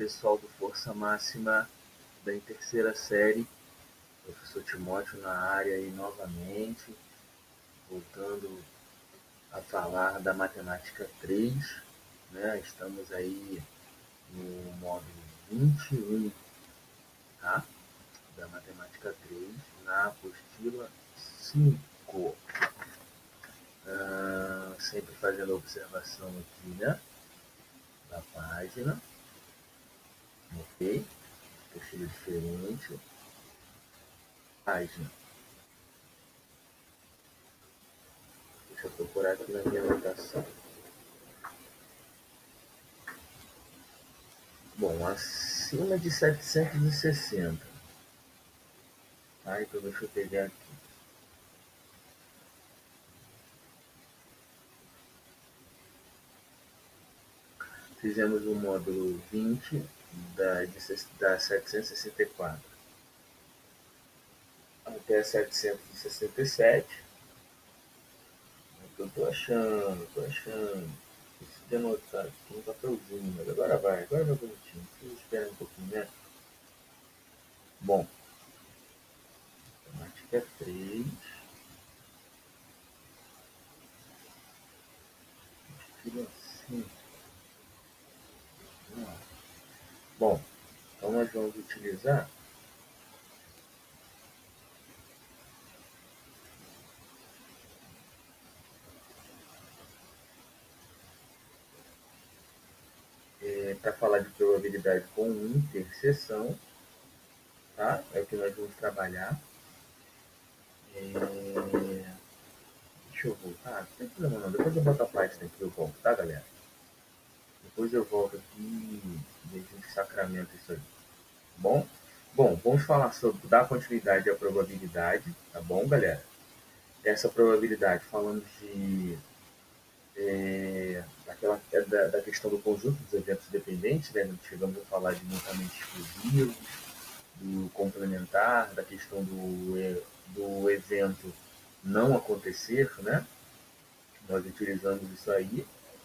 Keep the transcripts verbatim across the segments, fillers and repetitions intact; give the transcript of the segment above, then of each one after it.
pessoal do Força Máxima da terceira série, professor Timóteo na área aí novamente, voltando a falar da matemática três, né? Estamos aí no módulo vinte e um, tá? Da matemática três, na apostila cinco. Ah, sempre fazendo a observação aqui, né? Da página. Ok? Apostila diferente. Página. Deixa eu procurar aqui na minha anotação. Bom, acima de setecentos e sessenta. Tá? Então deixa eu pegar aqui. Fizemos o módulo vinte da, de, da setecentos e sessenta e quatro até setecentos e sessenta e sete. Eu tô achando, tô achando. Preciso de anotar aqui um papelzinho, mas agora vai, agora vai bonitinho. Preciso esperar um pouquinho, né? Bom, matemática três. Estilo assim. Bom, então nós vamos utilizar é, para falar de probabilidade com interseção, tá? É o que nós vamos trabalhar. É... Deixa eu voltar. Não tem problema não. Depois eu boto a página aqui e eu volto, tá, galera? Depois eu volto aqui e a gente sacramenta isso aí. Bom? Bom, vamos falar sobre dar continuidade à probabilidade, tá bom, galera? Essa probabilidade, falando de é, daquela, da, da questão do conjunto dos eventos dependentes, né? Chegamos a falar de mutamento exclusivo, do complementar, da questão do, do evento não acontecer, né? Nós utilizamos isso aí.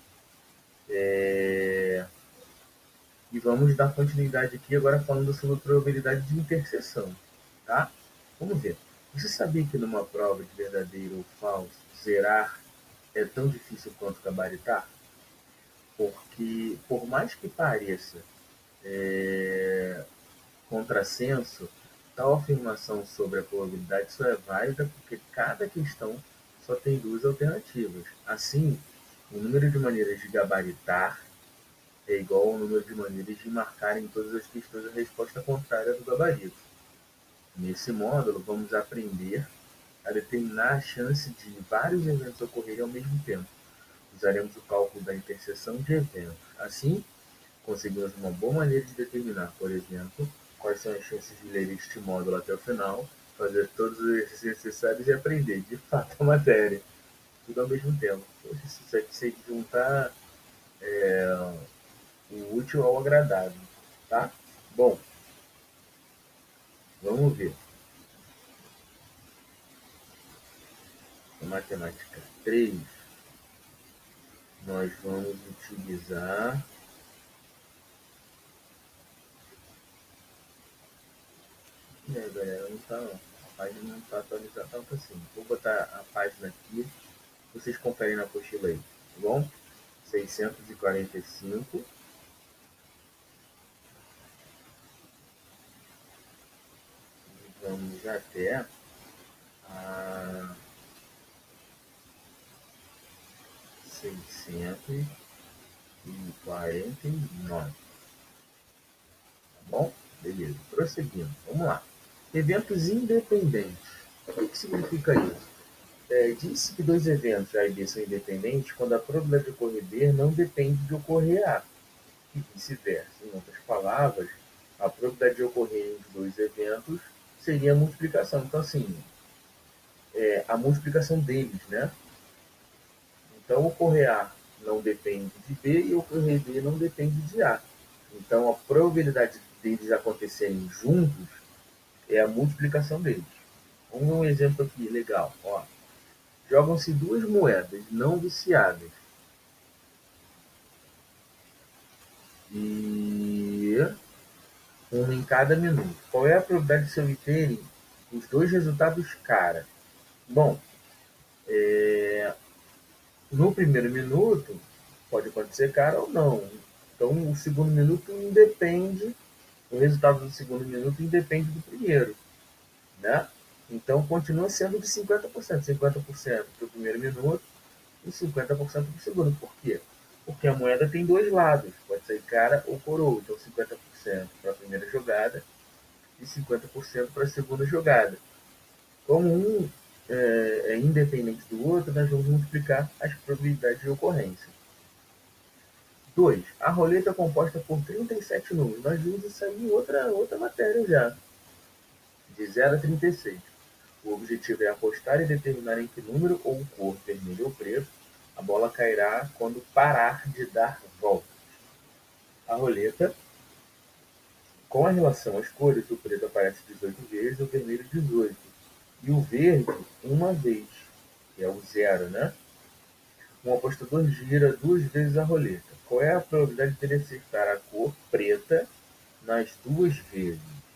É... E vamos dar continuidade aqui agora falando sobre a probabilidade de interseção, tá? Vamos ver. Você sabia que numa prova de verdadeiro ou falso, zerar é tão difícil quanto gabaritar? Porque, por mais que pareça é, contrassenso, tal afirmação sobre a probabilidade só é válida porque cada questão só tem duas alternativas. Assim, o número de maneiras de gabaritar é igual ao número de maneiras de marcar em todas as questões a resposta contrária do gabarito. Nesse módulo, vamos aprender a determinar a chance de vários eventos ocorrerem ao mesmo tempo. Usaremos o cálculo da interseção de eventos. Assim, conseguimos uma boa maneira de determinar, por exemplo, quais são as chances de ler este módulo até o final, fazer todos os exercícios necessários e aprender, de fato, a matéria. Tudo ao mesmo tempo. Poxa, isso aqui se juntar é, o útil ao agradável, tá? Bom, vamos ver. A matemática três, nós vamos utilizar e aí, galera, não tá, a página não está atualizada tanto assim. Vou botar a página aqui, vocês conferem na apostila aí, tá bom? seiscentos e quarenta e cinco. Vamos até a seiscentos e quarenta e nove. Tá bom? Beleza. Prosseguindo. Vamos lá. Eventos independentes. O que, que significa isso? É, disse que dois eventos A e B são independentes quando a probabilidade de ocorrer B não depende de ocorrer A. E vice-versa. Em outras palavras, a probabilidade de ocorrer os dois eventos seria a multiplicação. Então, assim, é, a multiplicação deles, né? Então, ocorrer A não depende de B e ocorrer B não depende de A. Então, a probabilidade deles acontecerem juntos é a multiplicação deles. Vamos ver um exemplo aqui, legal. Ó, jogam-se duas moedas não viciadas. E ter uma em cada minuto. Qual é a probabilidade de se obterem os dois resultados cara? Bom, é, no primeiro minuto pode acontecer cara ou não. Então, o segundo minuto independe, o resultado do segundo minuto independe do primeiro, né? Então, continua sendo de cinquenta por cento. cinquenta por cento para o primeiro minuto e cinquenta por cento para o segundo. Por quê? Porque a moeda tem dois lados, pode ser cara ou coroa. Então, cinquenta por cento para a primeira jogada e cinquenta por cento para a segunda jogada. Como um é, é independente do outro, nós vamos multiplicar as probabilidades de ocorrência. dois. A roleta é composta por trinta e sete números. Nós vimos isso aí em outra, outra matéria já. De zero a trinta e seis. O objetivo é apostar e determinar em que número ou cor, vermelho ou preto, a bola cairá quando parar de dar voltas. A roleta, com a relação às cores, o preto aparece dezoito vezes e o vermelho dezoito. E o verde, uma vez, que é o zero, né? Um apostador gira duas vezes a roleta. Qual é a probabilidade de ele acertar a cor preta nas duas vezes?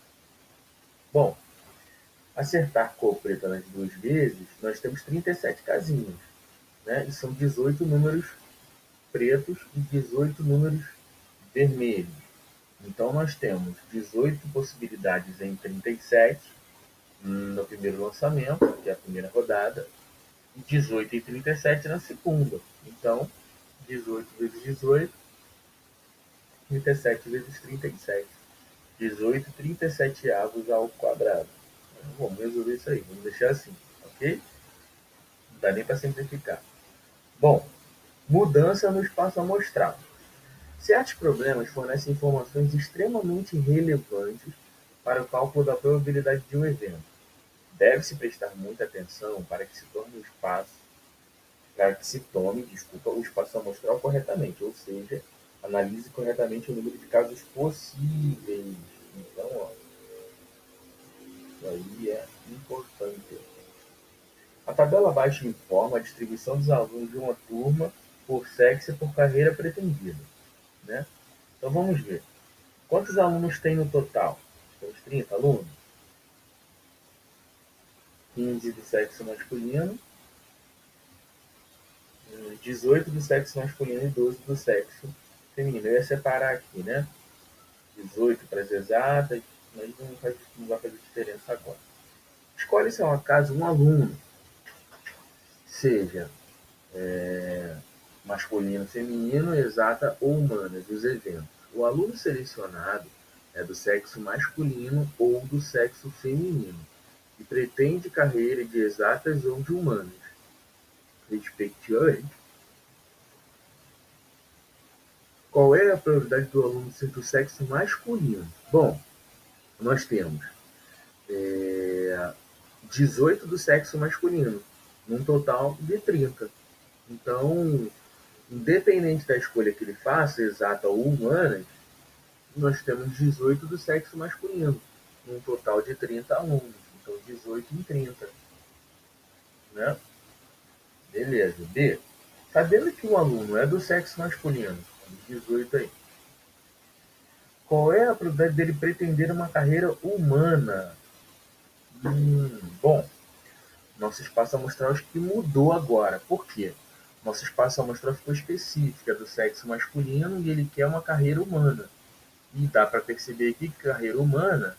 Bom, acertar cor preta nas duas vezes, nós temos trinta e sete casinhas, né? E são dezoito números pretos e dezoito números vermelhos. Então, nós temos dezoito possibilidades em trinta e sete no primeiro lançamento, que é a primeira rodada, e dezoito em trinta e sete na segunda. Então, dezoito vezes dezoito, trinta e sete vezes trinta e sete. dezoito, trinta e sete avos ao quadrado. Vamos resolver isso aí, vamos deixar assim, ok? Não dá nem para simplificar. Bom, mudança no espaço amostral. Certos problemas fornecem informações extremamente relevantes para o cálculo da probabilidade de um evento. Deve-se prestar muita atenção para que se torne o espaço, para que se tome, desculpa, o espaço amostral corretamente, ou seja, analise corretamente o número de casos possíveis. Então, ó, isso aí é importante. A tabela abaixo informa a distribuição dos alunos de uma turma por sexo e por carreira pretendida, né? Então vamos ver. Quantos alunos tem no total? Temos trinta alunos. quinze do sexo masculino, dezoito do sexo masculino e doze do sexo feminino. Eu ia separar aqui, né? dezoito para as exatas, mas não, faz, não vai fazer diferença agora. Escolhe-se ao acaso um aluno, seja é, masculino, feminino, exata ou humanas, os eventos. O aluno selecionado é do sexo masculino ou do sexo feminino e pretende carreira de exatas ou de humanas, respectivamente. Qual é a probabilidade do aluno ser do sexo masculino? Bom, nós temos é, dezoito do sexo masculino, num total de trinta. Então, independente da escolha que ele faça, exata ou humanas, nós temos dezoito do sexo masculino, num total de trinta alunos. Então, dezoito em trinta. Né? Beleza. B. Sabendo que um aluno é do sexo masculino, dezoito aí, qual é a probabilidade dele pretender uma carreira humana? Hum, bom, nosso espaço amostral acho que mudou agora. Por quê? Nosso espaço amostral ficou específico, é do sexo masculino e ele quer uma carreira humana. E dá para perceber aqui que carreira humana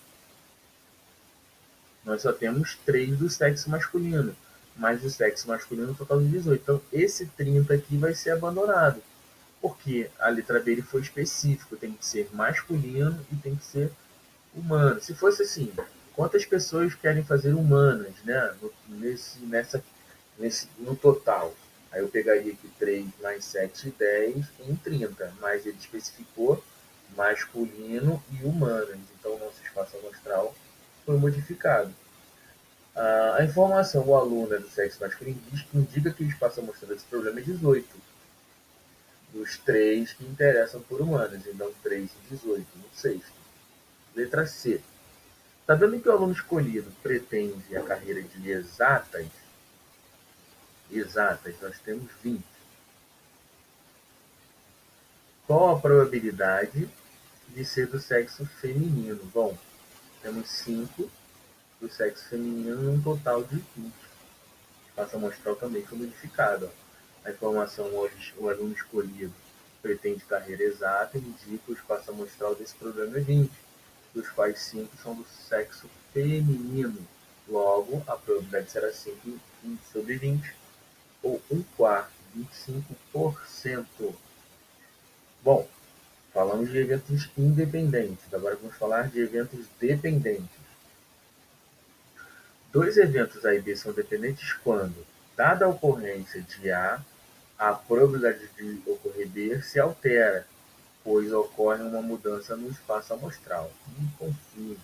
nós só temos três do sexo masculino, mas do sexo masculino total de dezoito. Então, esse trinta aqui vai ser abandonado, porque a letra B ele foi específico, tem que ser masculino e tem que ser humano. Se fosse assim, quantas pessoas querem fazer humanas, né? No, nesse, nessa, nesse, no total. Aí eu pegaria aqui três mais sete, dez em trinta, mas ele especificou masculino e humanas. Então, o nosso espaço amostral foi modificado. A informação, o aluno é do sexo masculino, indica que o espaço amostral desse problema é dezoito. Dos três que interessam por humanas, então três e dezoito, no sexto. Letra C. Está vendo que o aluno escolhido pretende a carreira de exatas? Exatas, nós temos vinte. Qual a probabilidade de ser do sexo feminino. Bom, temos cinco do sexo feminino num total de vinte. O espaço amostral também foi modificado. A informação hoje, o aluno escolhido pretende carreira exata, indica o espaço amostral desse programa é vinte, dos quais cinco são do sexo feminino. Logo, a probabilidade será cinco sobre vinte, ou um quarto, vinte e cinco por cento. Bom, falamos de eventos independentes, agora vamos falar de eventos dependentes. Dois eventos A e B são dependentes quando, dada a ocorrência de A, a probabilidade de ocorrer B se altera, pois ocorre uma mudança no espaço amostral. Muito confuso.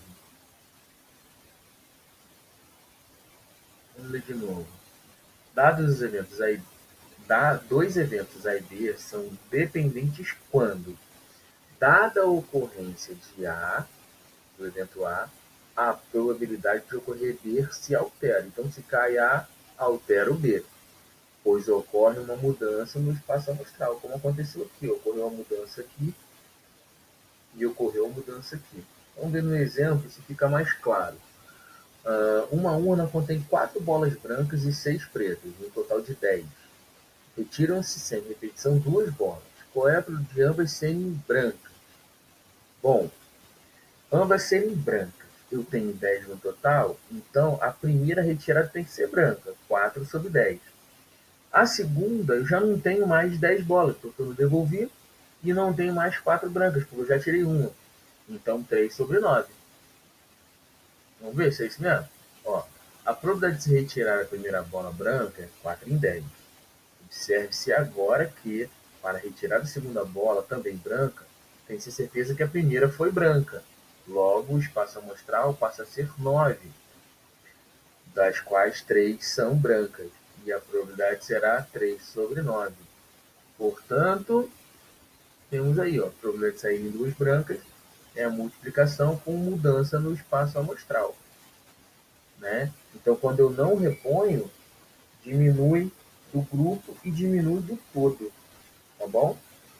Vamos ler de novo. Dados os eventos A e B, da, dois eventos A e B são dependentes quando, dada a ocorrência de A, do evento A, a probabilidade de ocorrer B se altera. Então, se cai A, altera o B, pois ocorre uma mudança no espaço amostral, como aconteceu aqui. Ocorreu uma mudança aqui e ocorreu uma mudança aqui. Vamos ver no exemplo, isso fica mais claro. Uh, uma urna contém quatro bolas brancas e seis pretas, um total de dez. Retiram-se sem repetição duas bolas. Qual é a probabilidade de ambas serem brancas? Bom, ambas serem brancas. Eu tenho dez no total, então a primeira retirada tem que ser branca, quatro sobre dez. A segunda, eu já não tenho mais dez bolas, porque eu devolvi, e não tenho mais quatro brancas, porque eu já tirei uma. Então, três sobre nove. Vamos ver se é isso mesmo? Ó, a probabilidade de se retirar a primeira bola branca é quatro em dez. Observe-se agora que, para retirar a segunda bola, também branca, tem-se certeza que a primeira foi branca. Logo, o espaço amostral passa a ser nove, das quais três são brancas, e a probabilidade será três sobre nove. Portanto, temos aí, ó, a probabilidade de saírem duas brancas é a multiplicação com mudança no espaço amostral. Né? Então, quando eu não reponho, diminui do grupo e diminui do todo. Tá bom?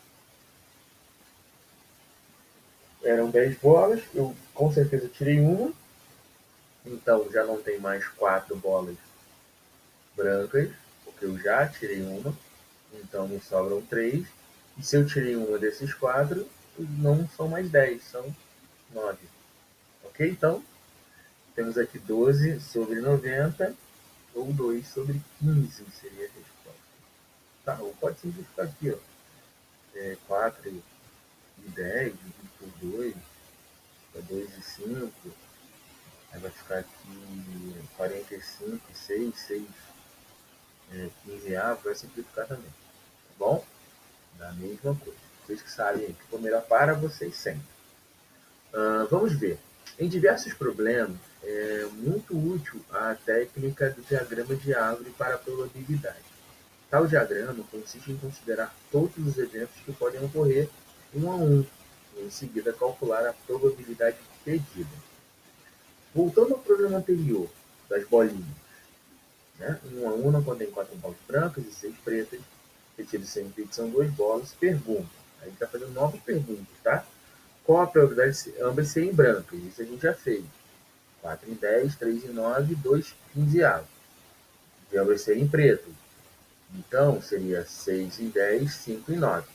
Eram dez bolas, eu com certeza tirei uma, então já não tem mais quatro bolas brancas, porque eu já tirei uma, então me sobram três, e se eu tirei uma desses quatro, não são mais dez, são nove. Ok? Então, temos aqui doze sobre noventa, ou dois sobre quinze seria a resposta. Tá, ou pode simplificar aqui, ó. É, quatro e dez, dividido por dois, é dois e cinco, aí vai ficar aqui quarenta e cinco, seis, seis, é, quinze A, vai simplificar também, tá bom? Da mesma coisa. Vocês que sabem que for melhor para vocês sempre. Uh, vamos ver. Em diversos problemas, é muito útil a técnica do diagrama de árvore para a probabilidade. Tal diagrama consiste em considerar todos os eventos que podem ocorrer um a um, e em seguida calcular a probabilidade pedida. Voltando ao problema anterior, das bolinhas. Né? um a um não contém quatro bolas brancas e seis pretas, retido sem repetição duas bolas, pergunta. A gente está fazendo novas perguntas, tá? Qual a probabilidade de ambas serem brancas? Isso a gente já fez. quatro em dez, três em nove, dois em quinze A. De ambas serem pretas. Então, seria seis em dez, cinco em nove.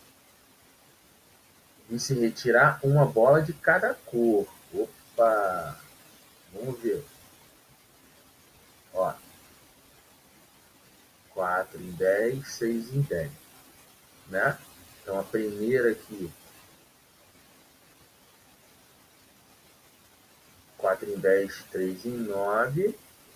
E se retirar uma bola de cada cor. Opa! Vamos ver. Ó. quatro em dez, seis em dez. Né? Então, a primeira aqui. quatro em dez, três em nove.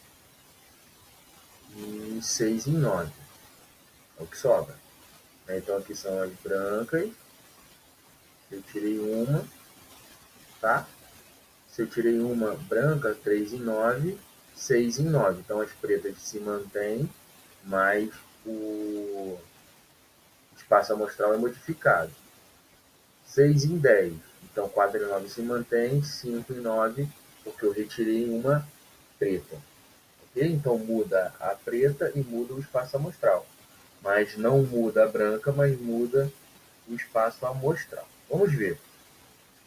E seis em nove. É o que sobra. Então, aqui são as brancas. Eu tirei uma, tá? Se eu tirei uma branca, três em nove, seis em nove. Então, as pretas se mantêm, mas o espaço amostral é modificado. seis em dez. Então, quatro em nove se mantém, cinco em nove, porque eu retirei uma preta. Okay? Então, muda a preta e muda o espaço amostral. Mas não muda a branca, mas muda o espaço amostral. Vamos ver.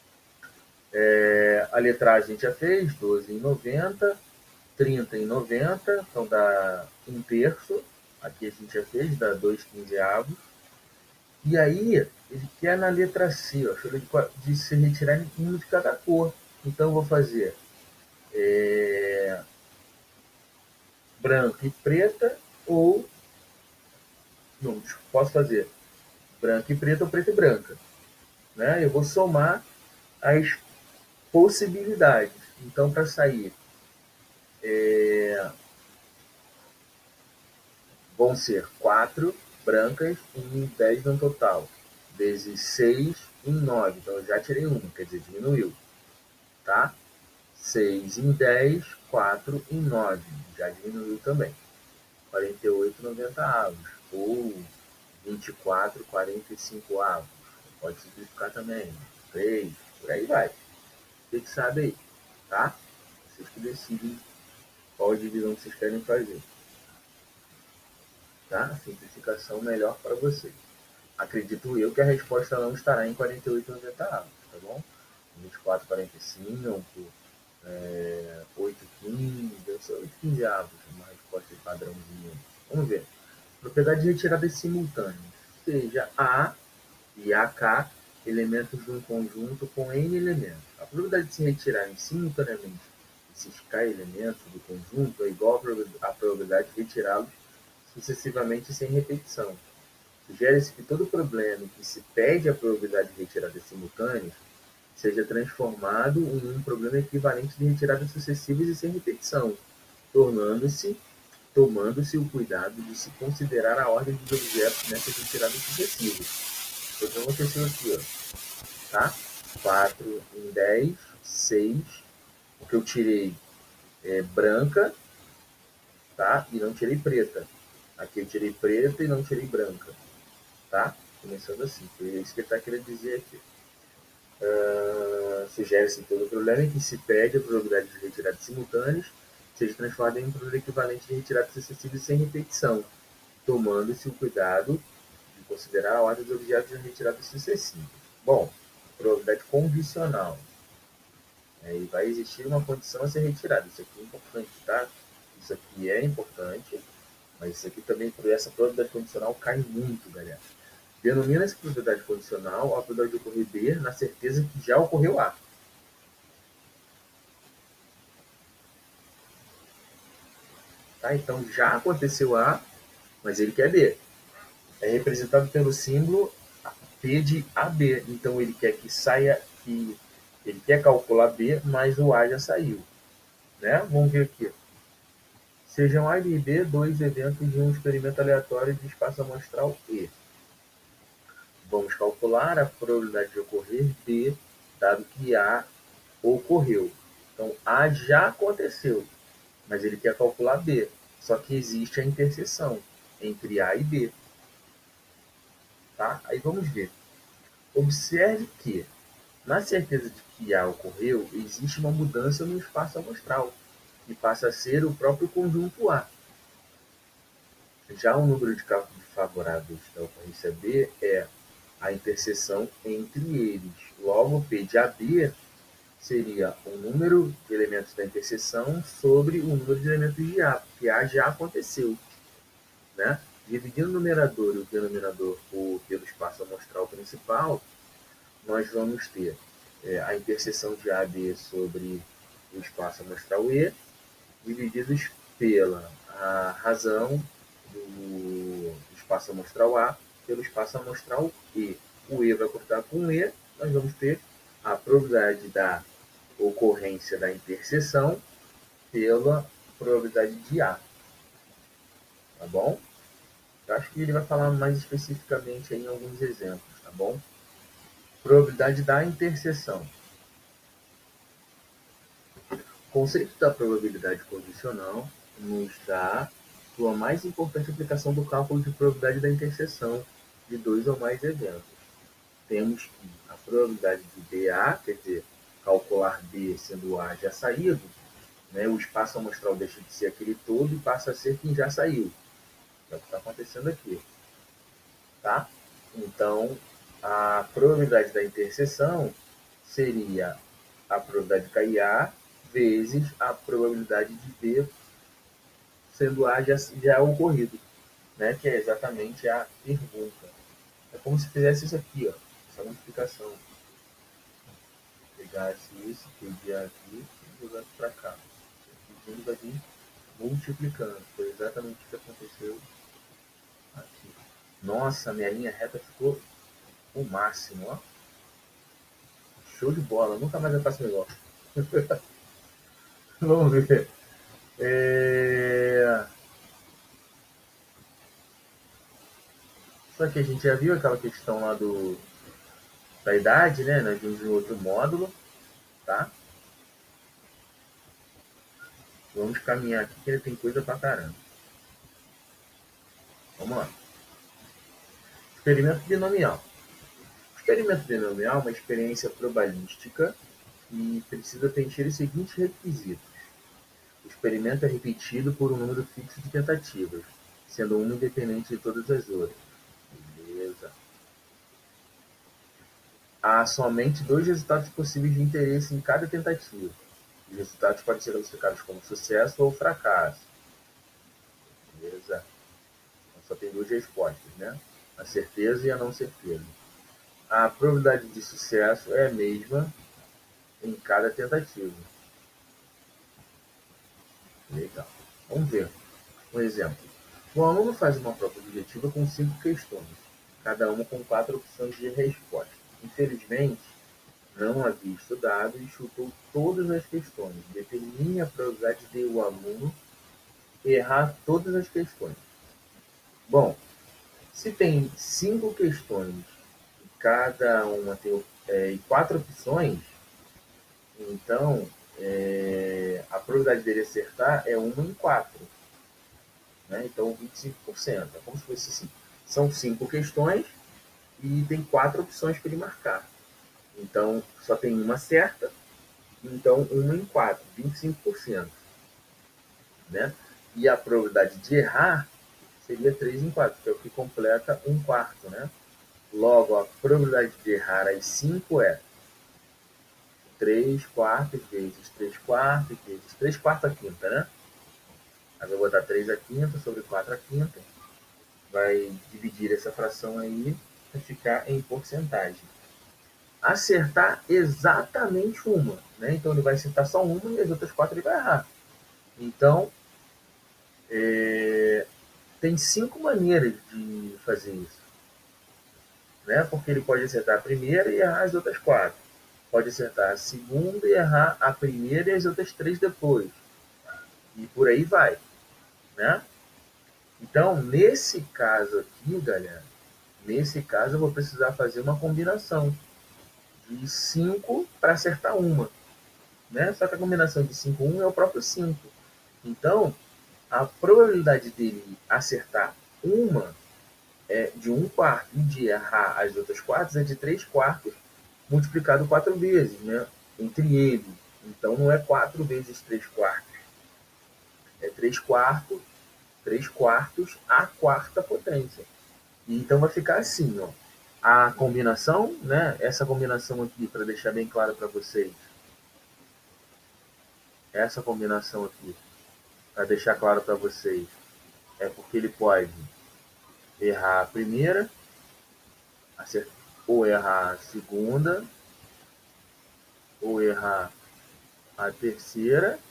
É, a letra A a gente já fez, doze em noventa, trinta em noventa, então dá um terço. Aqui a gente já fez, dá dois quinzeavos. E aí, ele quer na letra C, ó, de se retirar um de cada cor. Então eu vou fazer é, branca e preta, ou não, posso fazer branca e preta ou preta e branca. Né? Eu vou somar as possibilidades. Então, para sair, é, vão ser quatro brancas em dez no total, vezes seis em nove. Então, eu já tirei uma, quer dizer, diminuiu. Tá? seis em dez, quatro em nove. Já diminuiu também. quarenta e oito, noventa avos. Ou vinte e quatro, quarenta e cinco avos. Pode simplificar também. três, por aí vai. Você que sabe aí, tá? Vocês que decidem qual divisão vocês querem fazer. Tá? Simplificação melhor para vocês. Acredito eu que a resposta não estará em quarenta e oito, noventa avos, tá bom? vinte e quatro, quarenta e cinco, é, oito, quinze, deve ser oito, quinze avos, uma resposta de padrãozinho. Vamos ver. Propriedade de retirada simultânea. Seja A e A K elementos de um conjunto com N elementos. A probabilidade de se retirarem simultaneamente esses K elementos do conjunto é igual à probabilidade de retirá-los sucessivamente sem repetição. Sugere-se que todo problema em que se pede a probabilidade de retirada simultâneas seja transformado em um problema equivalente de retiradas sucessivas e sem repetição, tornando-se tomando-se o cuidado de se considerar a ordem dos objetos nessas retiradas sucessivas. Então, o que aconteceu aqui, ó, tá? quatro em dez, seis, o que eu tirei é branca, tá? E não tirei preta. Aqui eu tirei preta e não tirei branca, tá? Começando assim, é isso que ele está querendo dizer aqui. Uh, Sugere-se todo o problema em que se pede a probabilidade de retiradas simultâneas seja transformada em um problema equivalente de retiradas sucessivas sem repetição, tomando-se o cuidado de considerar a ordem dos objetos de retiradas sucessivas. Bom, probabilidade condicional. É, e vai existir uma condição a ser retirada. Isso aqui é importante, tá? Isso aqui é importante, mas isso aqui também, por essa probabilidade condicional, cai muito, galera. Denomina-se probabilidade condicional a probabilidade de ocorrer B na certeza que já ocorreu A. Tá? Então, já aconteceu A, mas ele quer B. É representado pelo símbolo P de A B. Então, ele quer que saia, que ele quer calcular B, mas o A já saiu. Né? Vamos ver aqui. Sejam A e B dois eventos de um experimento aleatório de espaço amostral E. Vamos calcular a probabilidade de ocorrer B, dado que A ocorreu. Então, A já aconteceu, mas ele quer calcular B. Só que existe a interseção entre A e B. Tá? Aí vamos ver. Observe que, na certeza de que A ocorreu, existe uma mudança no espaço amostral, que passa a ser o próprio conjunto A. Já o número de cálculos favoráveis da ocorrência B é a interseção entre eles. Logo, P de A B seria o número de elementos da interseção sobre o número de elementos de A, porque A já aconteceu. Né? Dividindo o numerador e o denominador por, pelo espaço amostral principal, nós vamos ter é, a interseção de A B sobre o espaço amostral E, divididos pela a razão do espaço amostral A pelo espaço amostral E. O E vai cortar com o E, nós vamos ter a probabilidade da ocorrência da interseção pela probabilidade de A. Tá bom? Eu acho que ele vai falar mais especificamente em alguns exemplos, tá bom? Probabilidade da interseção. O conceito da probabilidade condicional nos dá sua mais importante aplicação do cálculo de probabilidade da interseção de dois ou mais eventos. Temos que a probabilidade de B A, quer dizer, calcular B sendo A já saído, né, o espaço amostral deixa de ser aquele todo e passa a ser quem já saiu. É o que está acontecendo aqui. Tá? Então, a probabilidade da interseção seria a probabilidade de cair A vezes a probabilidade de B sendo A já, já ocorrido, né? Que é exatamente a pergunta. É como se fizesse isso aqui, ó, essa multiplicação. Pegasse isso, pegar aqui e jogasse para cá. Pedindo vai vir multiplicando. Foi exatamente o que aconteceu aqui. Nossa, minha linha reta ficou o máximo, ó. Show de bola, nunca mais eu faço melhor. Vamos ver. É... Só que a gente já viu aquela questão lá do, da idade, né? Nós vimos em outro módulo, tá? Vamos caminhar aqui que ele tem coisa pra caramba. Vamos lá. Experimento binomial. O experimento binomial é uma experiência probabilística e precisa preencher os seguintes requisitos. O experimento é repetido por um número fixo de tentativas, sendo uma independente de todas as outras. Beleza. Há somente dois resultados possíveis de interesse em cada tentativa. Os resultados podem ser classificados como sucesso ou fracasso. Beleza? Então, só tem duas respostas, né? A certeza e a não certeza. A probabilidade de sucesso é a mesma em cada tentativa. Legal. Vamos ver. Um exemplo. O aluno faz uma prova objetiva com cinco questões, cada uma com quatro opções de resposta. Infelizmente, não havia estudado e chutou todas as questões. Determine a probabilidade de o aluno errar todas as questões. Bom, se tem cinco questões e cada uma tem é, quatro opções, então é, a probabilidade dele acertar é uma em quatro. Né? Então, vinte e cinco por cento. É como se fosse assim. São cinco questões e tem quatro opções para ele marcar. Então, só tem uma certa, então uma em quatro, vinte e cinco por cento. Né? E a probabilidade de errar seria três em quatro, que é o que completa um quarto. Né? Logo, a probabilidade de errar as cinco é três quartos vezes três quartos vezes três quartos a quinta. Né? Aí vai botar três a quinta sobre quatro a quinta. Vai dividir essa fração aí para ficar em porcentagem. Acertar exatamente uma, né? Então ele vai acertar só uma e as outras quatro ele vai errar. Então, é, tem cinco maneiras de fazer isso, né? Porque ele pode acertar a primeira e errar as outras quatro. Pode acertar a segunda e errar a primeira e as outras três depois. E por aí vai, né? Então, nesse caso aqui, galera, nesse caso eu vou precisar fazer uma combinação de cinco para acertar uma. Né? Só que a combinação de cinco um é o próprio cinco. Então, a probabilidade dele acertar uma é de um quarto e de errar as outras quatro é de três quartos multiplicado quatro vezes, né? Entre eles. Então, não é quatro vezes três quartos. É três quartos, três quartos a quarta potência. E então vai ficar assim, ó. A combinação, né? Essa combinação aqui, para deixar bem claro para vocês, essa combinação aqui, para deixar claro para vocês, é porque ele pode errar a primeira, ou errar a segunda, ou errar a terceira,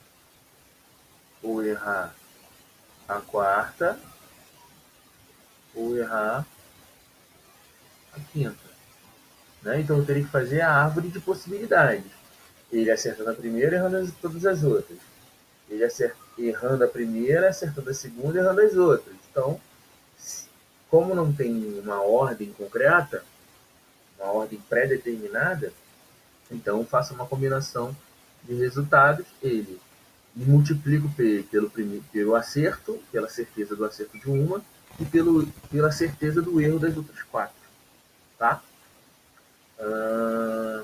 ou errar a quarta, ou errar a quinta. Né? Então eu teria que fazer a árvore de possibilidades. Ele acertando a primeira, errando todas as outras. Ele acerta, errando a primeira, acertando a segunda, errando as outras. Então, como não tem uma ordem concreta, uma ordem pré-determinada, então faço uma combinação de resultados, ele e multiplico pelo, pelo acerto, pela certeza do acerto de uma, e pelo, pela certeza do erro das outras quatro. Tá? Uh...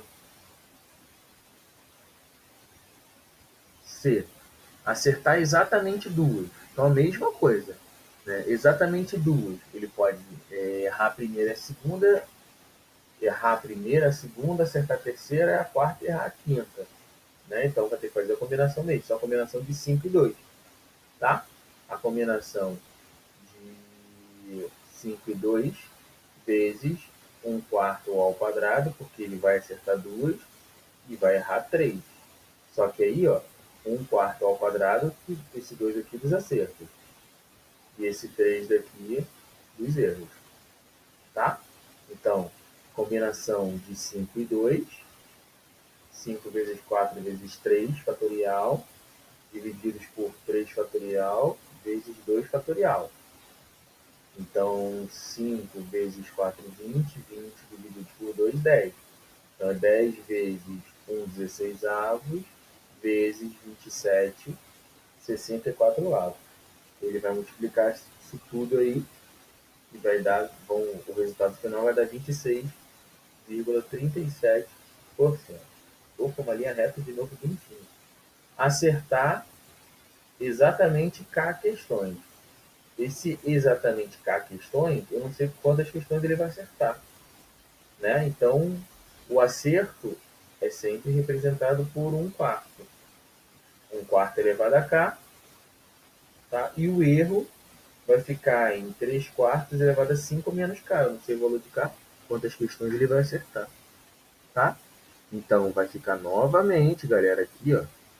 C. Acertar exatamente duas. Então, a mesma coisa. Né? Exatamente duas. Ele pode é, errar a primeira e a segunda, errar a primeira, a segunda, acertar a terceira, a quarta e errar a quinta. Né? Então vai ter que fazer a combinação mesmo, só a combinação de cinco e dois. Tá? A combinação de cinco e dois vezes um quarto ao quadrado, porque ele vai acertar duas e vai errar três. Só que aí, ó, um quarto ao quadrado, esse dois aqui dos acertos. E esse três daqui dos erros. Tá? Então, combinação de cinco e dois, cinco vezes quatro vezes três fatorial, divididos por três fatorial, vezes dois fatorial. Então, cinco vezes quatro, vinte, vinte dividido por dois, dez. Então, é dez vezes um, dezesseis avos, vezes vinte e sete, sessenta e quatro avos. Ele vai multiplicar isso tudo aí e vai dar, bom, o resultado final vai dar vinte e seis vírgula trinta e sete por cento. Ou com uma linha reta de novo bonitinho. Acertar exatamente K questões. Esse exatamente K questões, eu não sei quantas questões ele vai acertar. Né? Então, o acerto é sempre representado por um quarto. Um quarto elevado a K. Tá? E o erro vai ficar em três quartos elevado a cinco menos K. Eu não sei o valor de K, quantas questões ele vai acertar. Tá? Então, vai ficar novamente, galera, aqui, ó,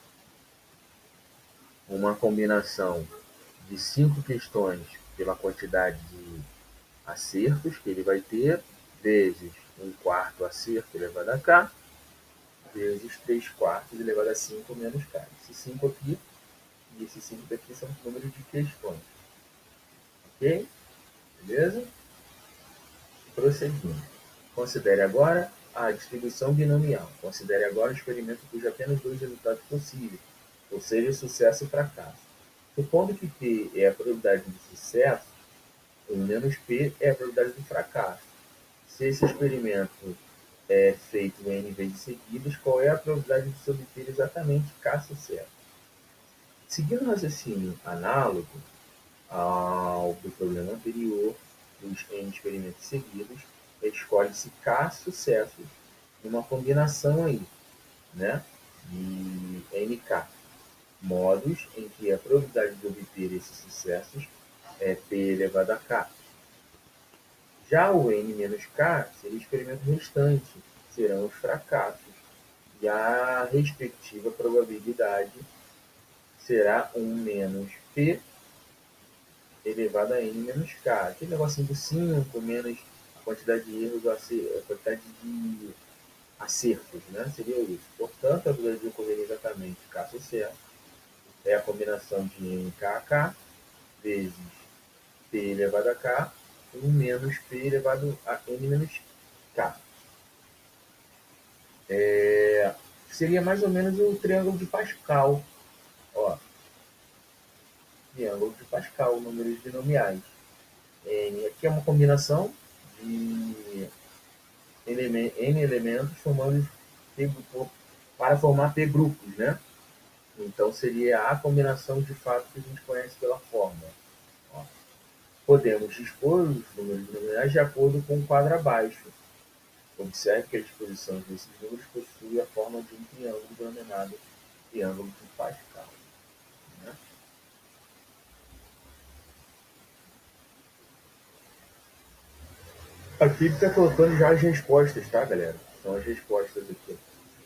uma combinação de cinco questões pela quantidade de acertos que ele vai ter, vezes um quarto acerto elevado a K, vezes três quartos elevado a cinco menos K. Esse cinco aqui e esse cinco daqui são os números de questões. Ok? Beleza? Prosseguindo. Considere agora a distribuição binomial. Considere agora o experimento cujo apenas dois resultados possíveis, ou seja, sucesso e fracasso. Supondo que P é a probabilidade de sucesso, um menos P é a probabilidade de fracasso. Se esse experimento é feito em N vezes seguidas, qual é a probabilidade de se obter exatamente K sucesso? Seguindo o raciocínio análogo ao do problema anterior, dos N experimentos seguidos, escolhe-se K sucessos numa combinação aí, né, de N K, modos em que a probabilidade de obter esses sucessos é P elevado a K. Já o N menos K seria o experimento restante, serão os fracassos, e a respectiva probabilidade será um menos P elevado a N menos K. Aquele negocinho do cinco menos a quantidade de erros, a quantidade de acertos, né? Seria isso. Portanto, a probabilidade de ocorrer exatamente K sucesso é a combinação de N K K vezes P elevado a K, um menos P elevado a N menos K. É, seria mais ou menos o triângulo de Pascal. Ó, triângulo de Pascal, números binomiais. N aqui é uma combinação de N elementos formando P, para formar P grupos, né? Então seria a combinação de fato que a gente conhece pela fórmula. Ó, podemos dispor os números binomiais de acordo com o quadro abaixo. Observe que a disposição desses números possui a forma de um triângulo denominado triângulo de Pascal. Né? Aqui ele está colocando já as respostas, tá, galera? São as respostas aqui.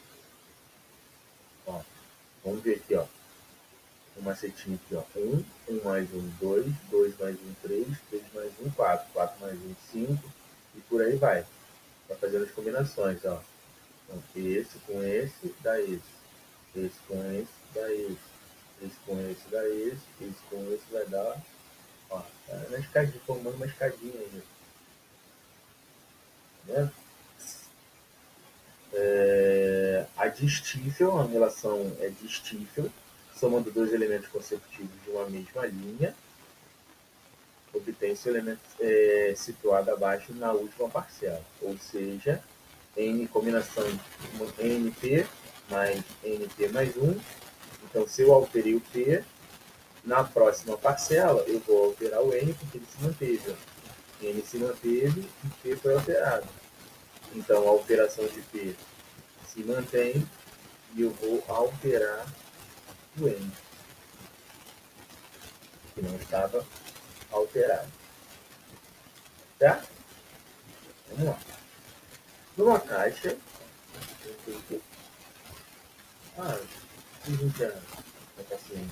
Ó, vamos ver aqui, ó. Um macetinho aqui, ó. um, um mais um, dois, dois mais um, três, três mais um, quatro, quatro mais um, cinco, e por aí vai. Vai fazendo as combinações, ó. Então, esse com esse dá esse. Esse com esse dá esse. Esse com esse dá esse. Esse com esse vai dar. Ó, tá na escadinha, formando uma escadinha aí. Né? É, a distível, a relação é distível, somando dois elementos consecutivos de uma mesma linha, obtém-se o elemento é, situado abaixo na última parcela, ou seja, N combinação N P mais N P mais um. Então, se eu alterei o P, na próxima parcela eu vou alterar o N, porque ele se manteve. N se manteve e P foi alterado. Então, a alteração de P se mantém e eu vou alterar o N, que não estava alterado. Tá? Vamos lá. Numa caixa, ah, a gente é paciente.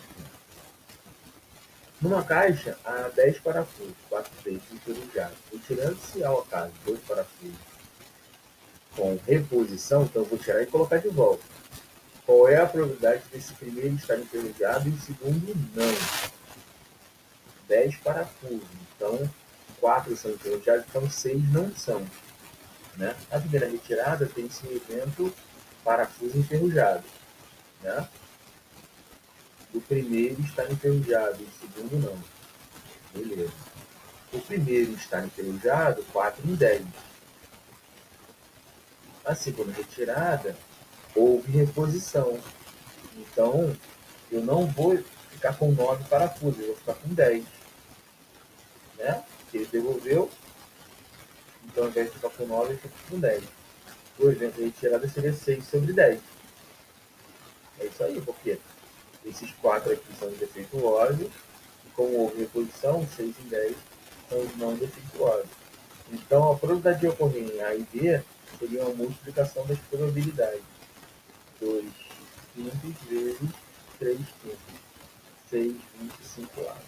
Numa caixa, há dez parafusos, quatro deles enferrujados. Retirando-se ao acaso dois parafusos com reposição, então eu vou tirar e colocar de volta. Qual é a probabilidade desse primeiro estar enferrujado e o segundo não? dez parafusos. Então, quatro são enferrujados, então seis não são. Né? A primeira retirada tem esse evento parafuso enferrujado. Né? O primeiro está enferrujado, o segundo não. Beleza. O primeiro está enferrujado, quatro em dez. A segunda retirada, houve reposição. Então, eu não vou ficar com nove parafusos, eu vou ficar com dez. Né? Ele devolveu, então ao invés de ficar com nove, eu fico com dez. O evento de retirada seria seis sobre dez. É isso aí, porque esses quatro aqui são defeituosos, e como houve reposição, seis em dez são os não defeituosos. Então, a probabilidade de ocorrer em A e B seria uma multiplicação das probabilidades. dois quintos vezes três quintos. seis, vinte e cinco lados.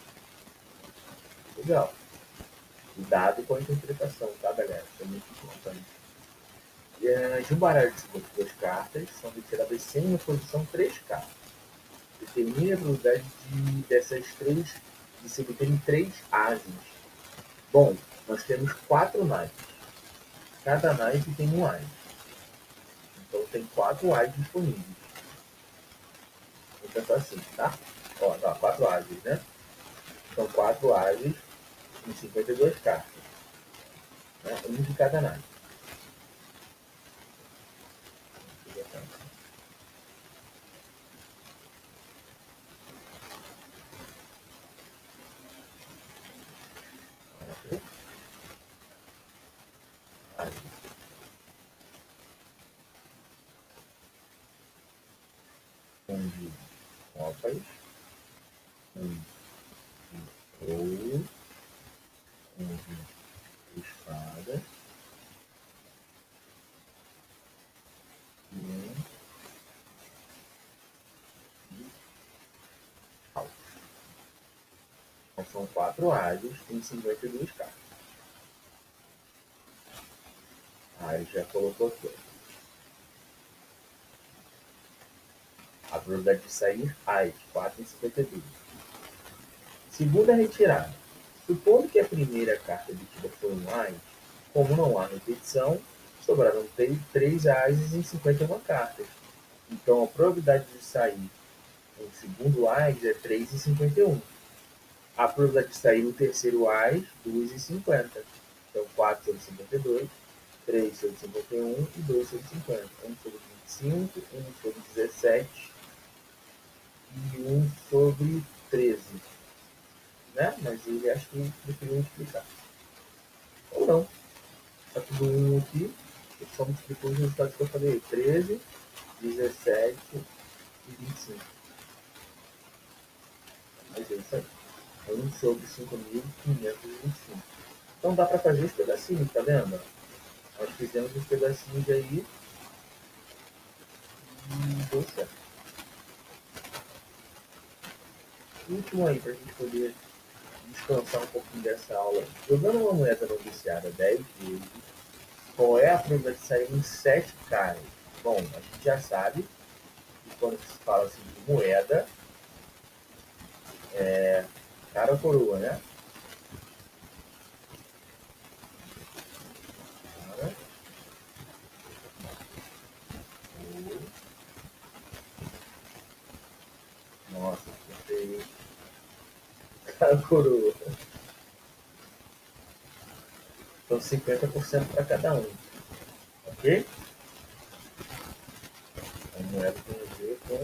Legal. Cuidado com a interpretação, tá, galera? Isso é muito importante. E, de um baralho de cinquenta e duas cartas, são retiradas sem reposição três cartas. Determine a probabilidade de, dessas três, de se obterem três ases. Bom, nós temos quatro naipes. Cada naipe tem um as. Então tem quatro as disponíveis. Vou pensar assim, tá? Ó, não, quatro ases, né? São quatro ases em cinquenta e duas cartas. Né? Um de cada naipe. Um de copas, um de ouro, um de espada e um de alto. Então são quatro ases em cinquenta e duas cartas. Aí já colocou aqui. A probabilidade de sair as quatro em cinquenta e dois. Segunda retirada. Supondo que a primeira carta obtida foi um as, como não há repetição, sobraram três ases em cinquenta e uma cartas. Então a probabilidade de sair o segundo as é três em cinquenta e um. A probabilidade de sair o terceiro as, dois em cinquenta. Então quatro sobre cinquenta e dois, três sobre cinquenta e um e dois sobre cinquenta. um sobre vinte e cinco, um sobre dezessete e um sobre treze. Né? Mas ele acho que preferiu multiplicar. Ou não. Está tudo um aqui. Eu só multiplicou os resultados que eu falei. treze, dezessete e vinte e cinco. Mas é isso aí. um sobre cinco mil quinhentos e vinte e cinco. Então dá para fazer os pedacinhos, tá vendo? Nós fizemos os pedacinhos aí e deu certo. Último aí, para a gente poder descansar um pouquinho dessa aula. Jogando uma moeda não viciada dez vezes, qual é a probabilidade de sair em sete caras? Bom, a gente já sabe que quando se fala assim de moeda, é cara ou coroa, né? Cara, nossa, perfeito. Cara ou coroa. Então cinquenta por cento para cada um. Ok? A moeda tem a ver com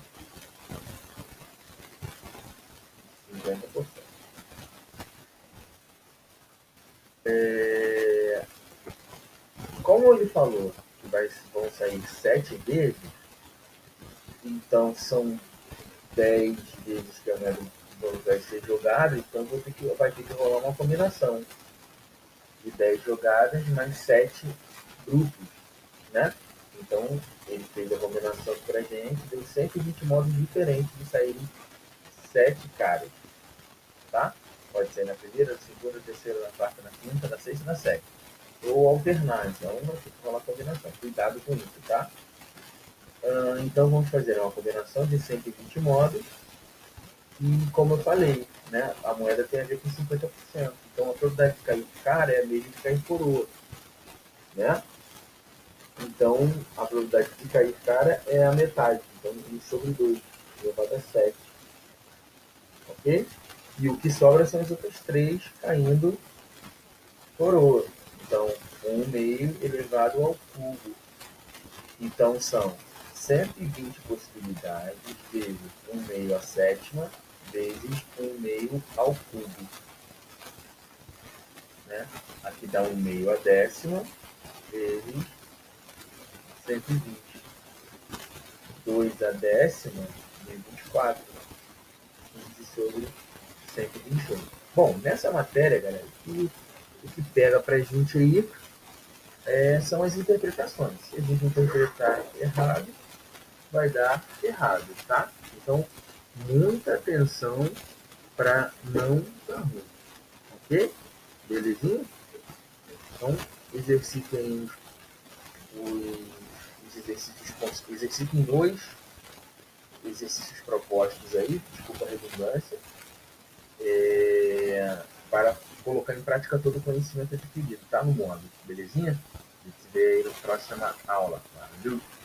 cinquenta por cento. É... Qual como ele falou que vai, vão sair sete vezes, então são dez vezes que a moeda vai ser jogada, então vou ter que, vai ter que rolar uma combinação de dez jogadas mais sete grupos, né? Então, ele fez a combinação pra gente, deu cento e vinte modos diferentes de saírem sete caras, tá? Pode ser na primeira, na segunda, na terceira, na quarta, na quinta, na sexta e na sétima. Ou alternar, então vai ter que rolar combinação. Cuidado com isso, tá? Uh, então, vamos fazer uma combinação de cento e vinte modos. E, como eu falei, né, a moeda tem a ver com cinquenta por cento. Então, a probabilidade de cair cara é a mesma de cair coroa, né? Então, a probabilidade de cair cara é a metade. Então, um sobre dois, elevado a sete. Ok? E o que sobra são as outras três caindo coroa. Então, um meio elevado ao cubo. Então, são cento e vinte possibilidades vezes um meio à sétima vezes um meio ao cubo. Né? Aqui dá um meio à décima vezes cento e vinte. dois à décima vezes vinte e quatro. quinze sobre cento e vinte e oito. Bom, nessa matéria, galera, o, o que pega pra gente aí é, são as interpretações. Se a gente interpretar errado, vai dar errado, tá? Então, muita atenção para não dar ruim, ok? Belezinha? Então, exercitem os, os exercícios, exercitem dois exercícios propostos aí, desculpa a redundância, é, para colocar em prática todo o conhecimento adquirido, tá? No módulo, belezinha? A gente se vê aí na próxima aula, valeu?